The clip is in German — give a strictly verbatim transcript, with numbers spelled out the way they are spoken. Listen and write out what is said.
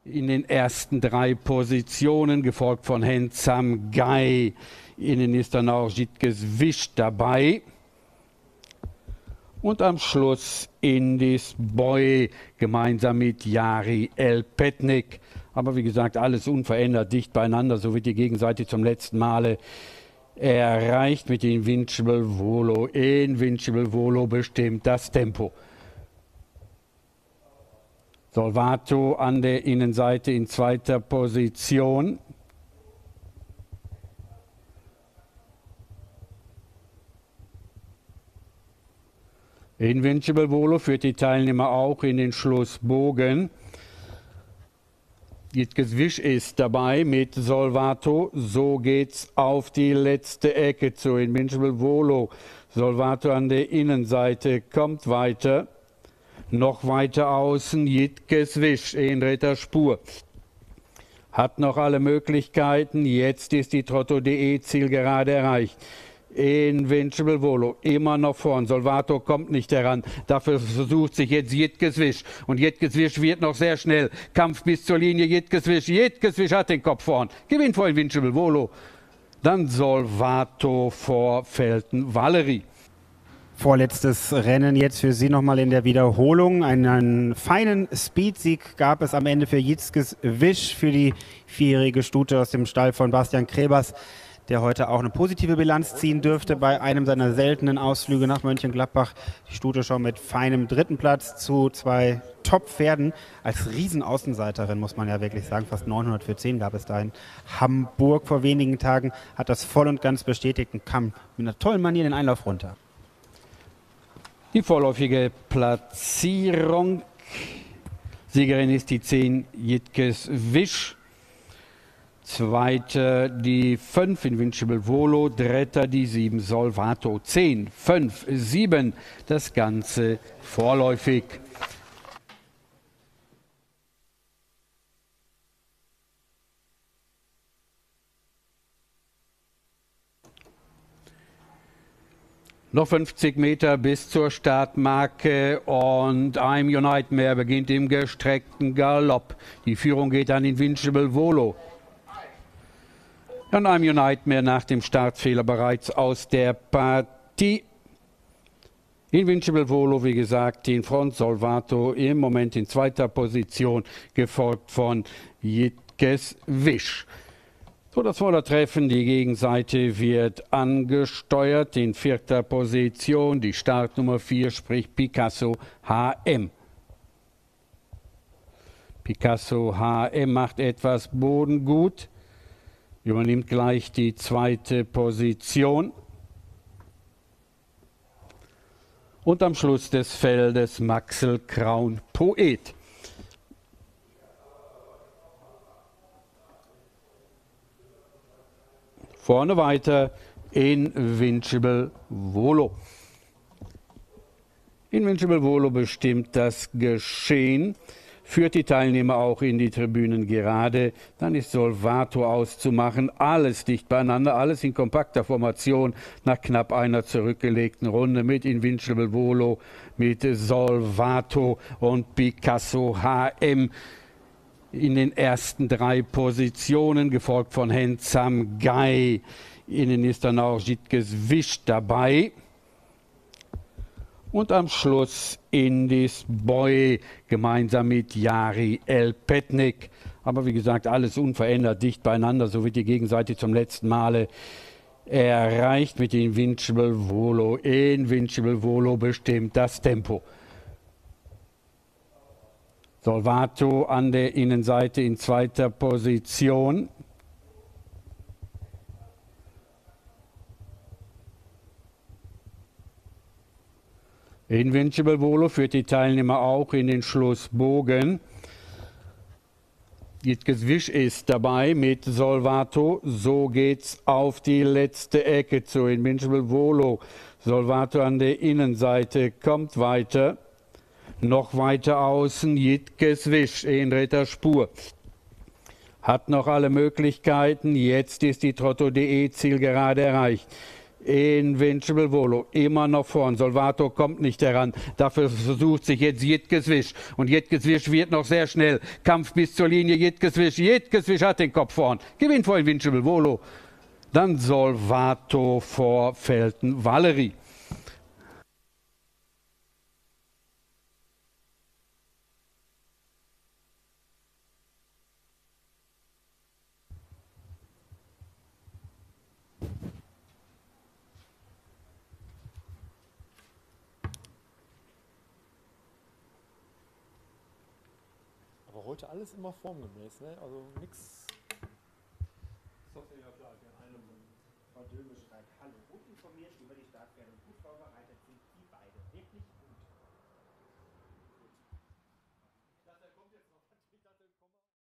in den ersten drei Positionen, gefolgt von Hensam Gai. Innen ist dann auch Jitkes Wisch dabei. Und am Schluss Indis Boy gemeinsam mit Jari Elpetnik. Aber wie gesagt, alles unverändert, dicht beieinander. So wird die Gegenseite zum letzten Male erreicht mit Invincible Volo. Invincible Volo bestimmt das Tempo. Solvato an der Innenseite in zweiter Position. Invincible Volo führt die Teilnehmer auch in den Schlussbogen. Jitkes Wisch ist dabei mit Solvato. So geht's auf die letzte Ecke zu Invincible Volo. Solvato an der Innenseite kommt weiter. Noch weiter außen Jitkes Wisch in dritter Spur. Hat noch alle Möglichkeiten. Jetzt ist die Trotto.de Zielgerade erreicht. Invincible Volo immer noch vorn. Solvato kommt nicht heran. Dafür versucht sich jetzt Jitkes Wisch. Und Jitkes Wisch wird noch sehr schnell. Kampf bis zur Linie. Jitkes Wisch. Jitkes Wisch hat den Kopf vorn. Gewinnt vor Invincible Volo. Dann Solvato vor Felten Valerie. Vorletztes Rennen jetzt für Sie nochmal in der Wiederholung. Einen feinen Speedsieg gab es am Ende für Jitkes Wisch, für die vierjährige Stute aus dem Stall von Bastian Krebers, der heute auch eine positive Bilanz ziehen dürfte bei einem seiner seltenen Ausflüge nach Mönchengladbach. Die Stute schon mit feinem dritten Platz zu zwei Top-Pferden. Als Riesenaußenseiterin muss man ja wirklich sagen, fast neunhundert für zehn gab es da in Hamburg vor wenigen Tagen, hat das voll und ganz bestätigt und kam mit einer tollen Manier den Einlauf runter. Die vorläufige Platzierung. Siegerin ist die zehn Jitkes Wisch. Zweite die fünf Invincible Volo. Dritter die sieben Solvato. zehn, fünf, sieben. Das Ganze vorläufig. Noch fünfzig Meter bis zur Startmarke und I'm Your Nightmare beginnt im gestreckten Galopp. Die Führung geht an Invincible Volo. Und I'm Your Nightmare nach dem Startfehler bereits aus der Partie. Invincible Volo, wie gesagt, in Front. Solvato im Moment in zweiter Position, gefolgt von Jitkes Wisch. So, das Vordertreffen, die Gegenseite wird angesteuert. In vierter Position die Startnummer vier, sprich Picasso H M. Picasso H M macht etwas Boden gut. Übernimmt gleich die zweite Position. Und am Schluss des Feldes Maxel Kraun Poet. Vorne weiter Invincible Volo. Invincible Volo bestimmt das Geschehen, führt die Teilnehmer auch in die Tribünen gerade. Dann ist Solvato auszumachen. Alles dicht beieinander, alles in kompakter Formation nach knapp einer zurückgelegten Runde mit Invincible Volo, mit Solvato und Picasso H M. In den ersten drei Positionen, gefolgt von Hensam Gai. Innen ist dann auch Jitkes Wisch dabei. Und am Schluss Indis Boy gemeinsam mit Jari Elpetnik. Aber wie gesagt, alles unverändert, dicht beieinander. So wird die Gegenseite zum letzten Male erreicht mit Invincible Volo. Invincible Volo bestimmt das Tempo. Solvato an der Innenseite in zweiter Position. Invincible Volo führt die Teilnehmer auch in den Schlussbogen. Jitkes Wisch ist dabei mit Solvato. So geht's auf die letzte Ecke zu Invincible Volo. Solvato an der Innenseite kommt weiter. Noch weiter außen Jitkes Wisch in dritter Spur. Hat noch alle Möglichkeiten. Jetzt ist die Trotto.de Zielgerade erreicht. Invincible Volo immer noch vorn. Solvato kommt nicht heran. Dafür versucht sich jetzt Jitkes und Jitkes wird noch sehr schnell. Kampf bis zur Linie. Jitkes Jitkes hat den Kopf vorn. Gewinnt vor Invincible Volo. Dann Solvato vor Felten Valerie. Heute alles immer formgemäß, ne? Also nix. Frau Döme schreibt, hallo, gut informiert über die Startpferde und gut vorbereitet sind